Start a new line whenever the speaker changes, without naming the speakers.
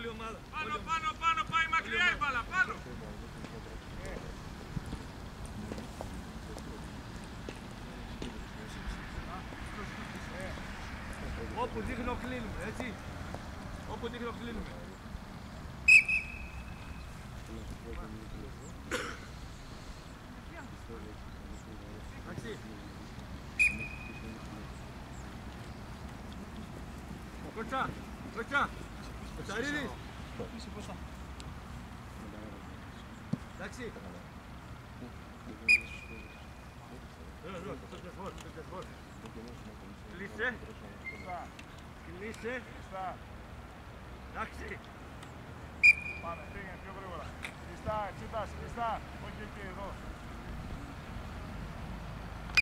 όλη η ομάδα.
Πάνω, πάει μακριά η μπάλα, πάνω.
Όπου δείχνω κλείνουμε, έτσι. Όπου δείχνω κλείνουμε. Εντάξει. Κότσα, Κοτσαρίδης. Εντάξει. Κλείσε. Κλείσε. Εντάξει.
Πάμε, πήγαινε πιο γρήγορα. Κλειστά, εξήταση, κλειστά. Όχι εκεί, εδώ.